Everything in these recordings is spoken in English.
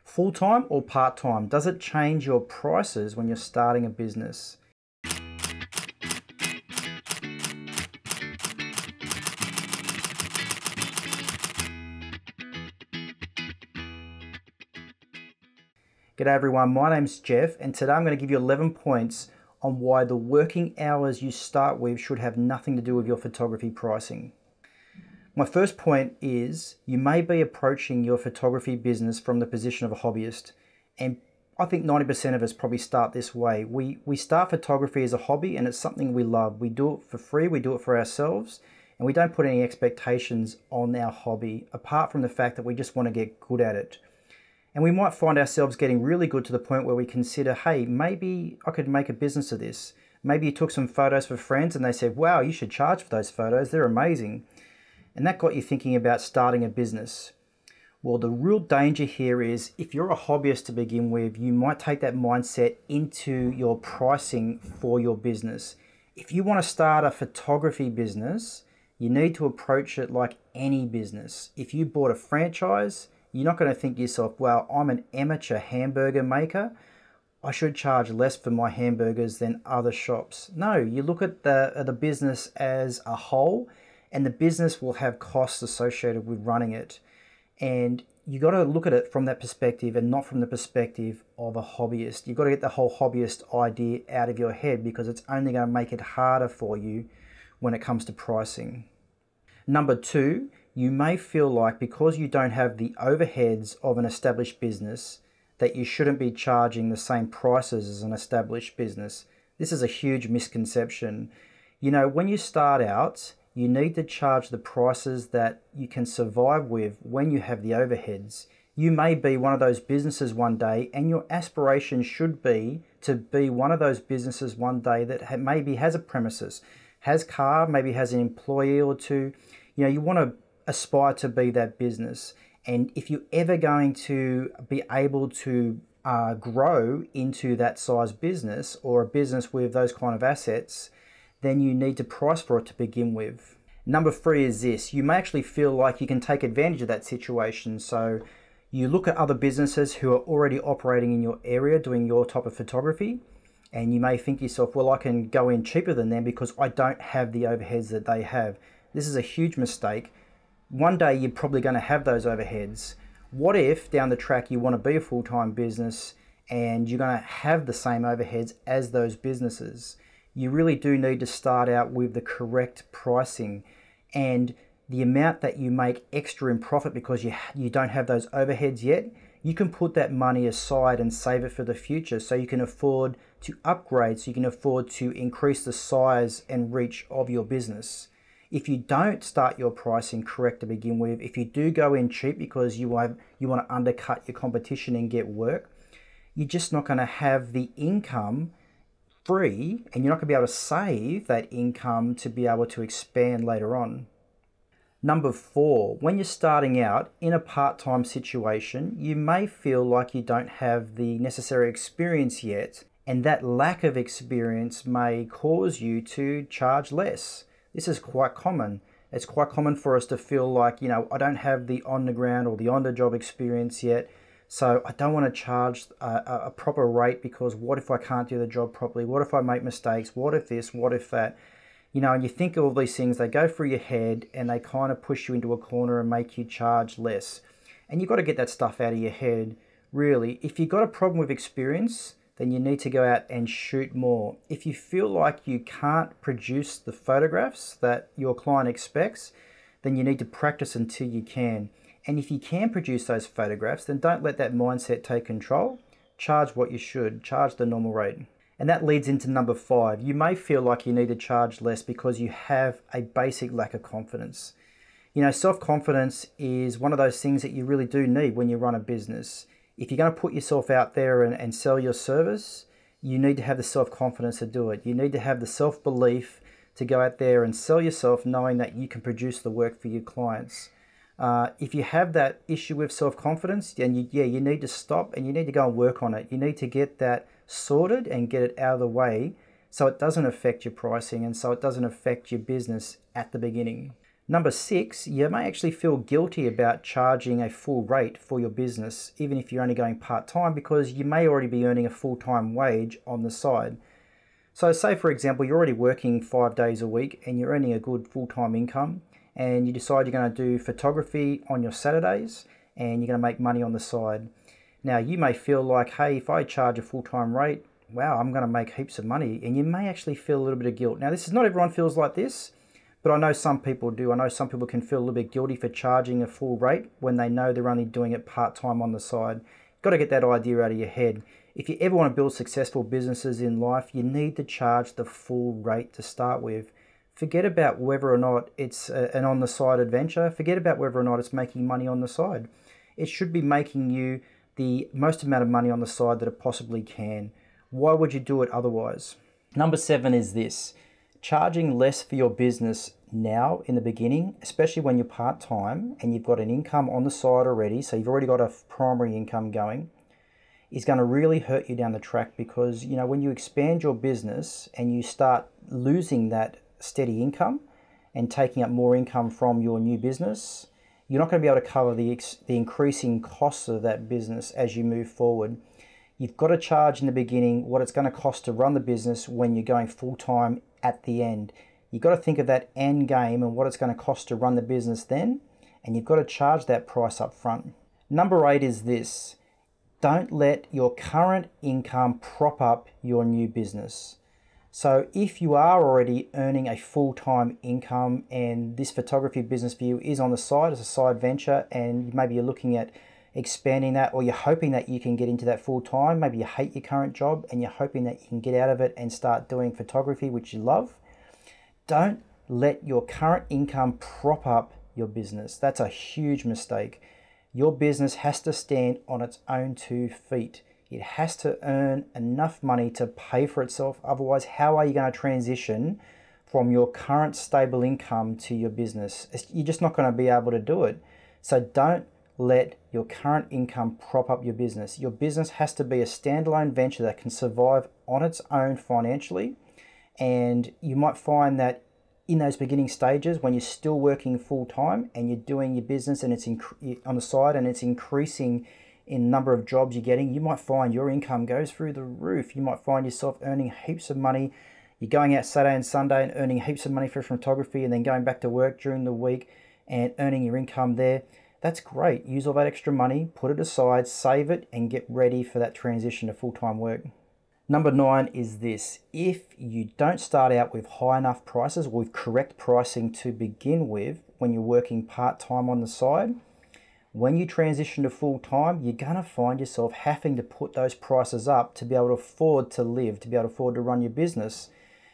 Full-time or part-time? Does it change your prices when you're starting a business? G'day everyone, my name's Jeff and today I'm going to give you 11 points on why the working hours you start with should have nothing to do with your photography pricing. My first point is you may be approaching your photography business from the position of a hobbyist, and I think 90% of us probably start this way. We start photography as a hobby and it's something we love. We do it for free, we do it for ourselves, and we don't put any expectations on our hobby apart from the fact that we just want to get good at it. And we might find ourselves getting really good to the point where we consider, hey, maybe I could make a business of this. Maybe you took some photos for friends and they said, wow, you should charge for those photos, they're amazing. And that got you thinking about starting a business. Well, the real danger here is if you're a hobbyist to begin with, you might take that mindset into your pricing for your business. If you want to start a photography business, you need to approach it like any business. If you bought a franchise, you're not going to think to yourself, well, I'm an amateur hamburger maker, I should charge less for my hamburgers than other shops. No, you look at the business as a whole, and the business will have costs associated with running it. And you got to look at it from that perspective and not from the perspective of a hobbyist. You've got to get the whole hobbyist idea out of your head because it's only going to make it harder for you when it comes to pricing. Number two, you may feel like because you don't have the overheads of an established business that you shouldn't be charging the same prices as an established business. This is a huge misconception. You know, when you start out, you need to charge the prices that you can survive with when you have the overheads. You may be one of those businesses one day and your aspiration should be to be one of those businesses one day that maybe has a premises, has car, maybe has an employee or two. You know, you want to aspire to be that business. And if you're ever going to be able to grow into that size business or a business with those kind of assets, then you need to price for it to begin with. Number three is this. You may actually feel like you can take advantage of that situation. So you look at other businesses who are already operating in your area doing your type of photography, and you may think to yourself, well, I can go in cheaper than them because I don't have the overheads that they have. This is a huge mistake. One day you're probably going to have those overheads. What if down the track you want to be a full-time business and you're going to have the same overheads as those businesses? You really do need to start out with the correct pricing, and the amount that you make extra in profit because you don't have those overheads yet, you can put that money aside and save it for the future so you can afford to upgrade, so you can afford to increase the size and reach of your business. If you don't start your pricing correct to begin with, if you do go in cheap because you want to undercut your competition and get work, you're just not going to have the income free, and you're not going to be able to save that income to be able to expand later on. Number four, when you're starting out in a part-time situation, you may feel like you don't have the necessary experience yet, and that lack of experience may cause you to charge less. This is quite common. It's quite common for us to feel like, you know, I don't have the on-the-ground or the on-the-job experience yet, so I don't want to charge a proper rate because what if I can't do the job properly? What if I make mistakes? What if this? What if that? You know, and you think of all these things, they go through your head and they kind of push you into a corner and make you charge less. And you've got to get that stuff out of your head, really. If you've got a problem with experience, then you need to go out and shoot more. If you feel like you can't produce the photographs that your client expects, then you need to practice until you can. And if you can produce those photographs, then don't let that mindset take control. Charge what you should, charge the normal rate. And that leads into number five. You may feel like you need to charge less because you have a basic lack of confidence. You know, self-confidence is one of those things that you really do need when you run a business. If you're going to put yourself out there and sell your service, you need to have the self-confidence to do it. You need to have the self-belief to go out there and sell yourself knowing that you can produce the work for your clients. If you have that issue with self-confidence, then you need to stop and you need to go and work on it. You need to get that sorted and get it out of the way so it doesn't affect your pricing and so it doesn't affect your business at the beginning. Number 6, you may actually feel guilty about charging a full rate for your business, even if you're only going part-time, because you may already be earning a full-time wage on the side. So say, for example, you're already working 5 days a week and you're earning a good full-time income, and you decide you're going to do photography on your Saturdays and you're going to make money on the side. Now, you may feel like, hey, if I charge a full-time rate, wow, I'm going to make heaps of money. And you may actually feel a little bit of guilt. Now, this is not everyone feels like this, but I know some people do. I know some people can feel a little bit guilty for charging a full rate when they know they're only doing it part-time on the side. You've got to get that idea out of your head. If you ever want to build successful businesses in life, you need to charge the full rate to start with. Forget about whether or not it's an on-the-side adventure. Forget about whether or not it's making money on the side. It should be making you the most amount of money on the side that it possibly can. Why would you do it otherwise? Number 7 is this. Charging less for your business now in the beginning, especially when you're part-time and you've got an income on the side already, so you've already got a primary income going, is going to really hurt you down the track, because when you expand your business and you start losing that steady income and taking up more income from your new business, you're not going to be able to cover the increasing costs of that business as you move forward. You've got to charge in the beginning what it's going to cost to run the business when you're going full-time at the end. You've got to think of that end game and what it's going to cost to run the business then, and you've got to charge that price up front. Number 8 is this. Don't let your current income prop up your new business. So if you are already earning a full-time income and this photography business for you is on the side as a side venture, and maybe you're looking at expanding that, or you're hoping that you can get into that full-time, maybe you hate your current job and you're hoping that you can get out of it and start doing photography, which you love, don't let your current income prop up your business. That's a huge mistake. Your business has to stand on its own 2 feet. It has to earn enough money to pay for itself. Otherwise, how are you going to transition from your current stable income to your business? You're just not going to be able to do it. So don't let your current income prop up your business. Your business has to be a standalone venture that can survive on its own financially. And you might find that in those beginning stages, when you're still working full-time and you're doing your business and it's on the side and it's increasing in number of jobs you're getting, you might find your income goes through the roof. You might find yourself earning heaps of money. You're going out Saturday and Sunday and earning heaps of money for photography, and then going back to work during the week and earning your income there. That's great. Use all that extra money, put it aside, save it, and get ready for that transition to full-time work. Number 9 is this. If you don't start out with high enough prices or with correct pricing to begin with when you're working part-time on the side, when you transition to full-time, you're going to find yourself having to put those prices up to be able to afford to live, to be able to afford to run your business.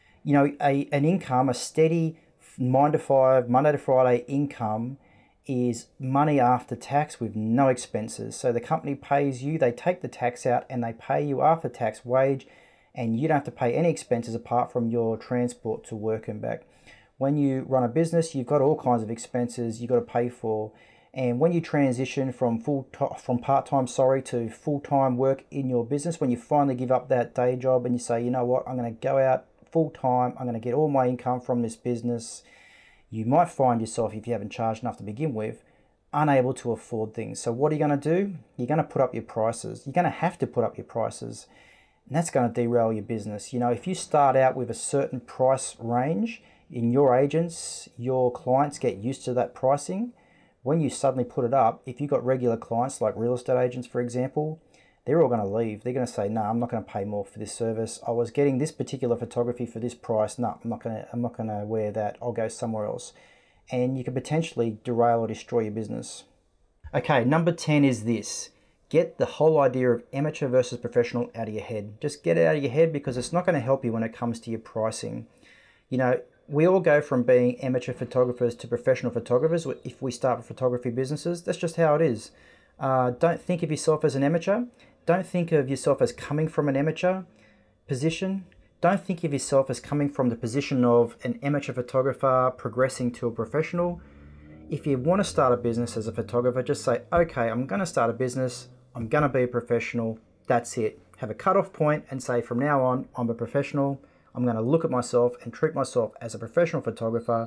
An income, a steady 9 to 5, Monday to Friday income is money after tax with no expenses. So the company pays you, they take the tax out and they pay you after tax wage, and you don't have to pay any expenses apart from your transport to work and back. When you run a business, you've got all kinds of expenses you've got to pay for. And when you transition from part-time to full-time work in your business, when you finally give up that day job and you say, you know what, I'm going to go out full-time, I'm going to get all my income from this business, you might find yourself, if you haven't charged enough to begin with, unable to afford things. So what are you going to do? You're going to put up your prices. You're going to have to put up your prices, and that's going to derail your business. If you start out with a certain price range, in your agents, your clients get used to that pricing. When you suddenly put it up, if you've got regular clients like real estate agents, for example, they're all going to leave. They're going to say, no, I'm not going to pay more for this service. I was getting this particular photography for this price. No, I'm not going to wear that. I'll go somewhere else. And you can potentially derail or destroy your business. Okay, number 10 is this. Get the whole idea of amateur versus professional out of your head. Just get it out of your head, because it's not going to help you when it comes to your pricing. We all go from being amateur photographers to professional photographers if we start with photography businesses. That's just how it is. Don't think of yourself as an amateur. Don't think of yourself as coming from an amateur position. Don't think of yourself as coming from the position of an amateur photographer progressing to a professional. If you want to start a business as a photographer, just say, okay, I'm going to start a business. I'm going to be a professional. That's it. Have a cutoff point and say, from now on, I'm a professional. I'm going to look at myself and treat myself as a professional photographer.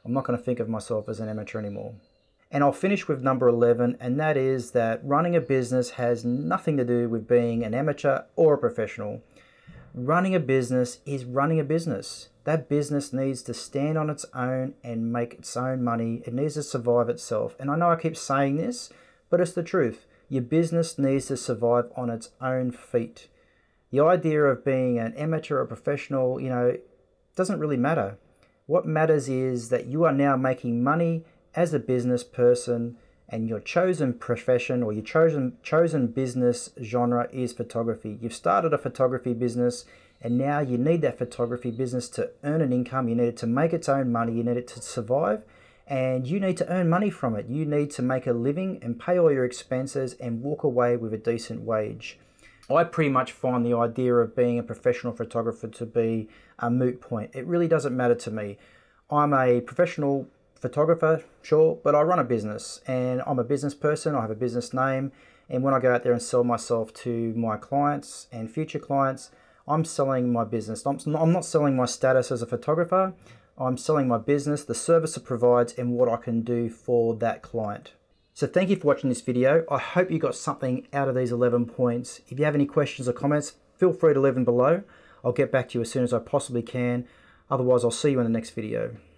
I'm not going to think of myself as an amateur anymore. And I'll finish with number 11, and that is that running a business has nothing to do with being an amateur or a professional. Running a business is running a business. That business needs to stand on its own and make its own money. It needs to survive itself. And I know I keep saying this, but it's the truth. Your business needs to survive on its own feet. The idea of being an amateur or professional, doesn't really matter. What matters is that you are now making money as a business person, and your chosen profession or your chosen business genre is photography. You've started a photography business, and now you need that photography business to earn an income. You need it to make its own money. You need it to survive, and you need to earn money from it. You need to make a living and pay all your expenses and walk away with a decent wage. I pretty much find the idea of being a professional photographer to be a moot point. It really doesn't matter to me. I'm a professional photographer, sure, but I run a business, and I'm a business person. I have a business name, and when I go out there and sell myself to my clients and future clients, I'm selling my business. I'm not selling my status as a photographer. I'm selling my business, the service it provides, and what I can do for that client. So thank you for watching this video. I hope you got something out of these 11 points. If you have any questions or comments, feel free to leave them below. I'll get back to you as soon as I possibly can. Otherwise, I'll see you in the next video.